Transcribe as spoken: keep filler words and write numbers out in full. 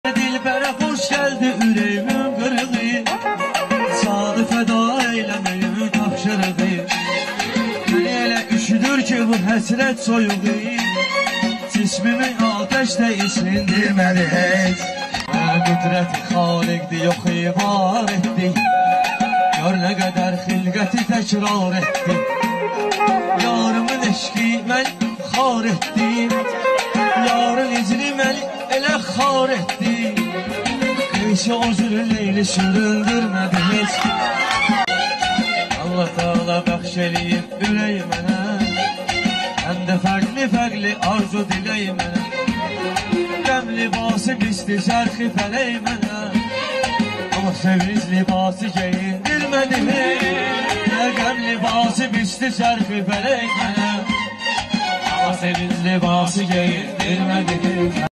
Dilbərə xoş gəldi ürəyimin qırığı, sadı fəda eyləməyim tapşırığı. Məni elə üşüdür ki bu həsrət soyuğu, cismimi ateşdə isindirmədi heç. Qüdrəti xaliqdi yox ibar etdi, gör nə qədər xilqəti təkrar etdi. Yarımın eşqi məni xar etdi, yarın icri məni elə xar etdi. Qeyşə o cürü leyli süründürmədi heç. Allah Teala bəxş eləyib ürəyi mənə, həm də fərqli-fərqli arzu diləyi mənə. Qəm libası pisdi şərxi fələk mənə, amma sevinç libası geyindirmədi heç. Qəm libası pisdi şərxi fələk mənə, amma sevinç libası geyindirmədi heç.